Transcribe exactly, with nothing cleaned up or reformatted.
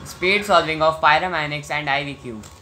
Speed solving of Pyraminx and I V Q.